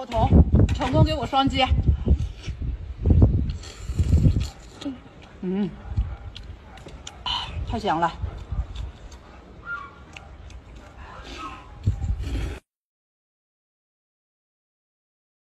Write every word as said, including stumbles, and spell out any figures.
火筒，成功给我双击。嗯，太香了。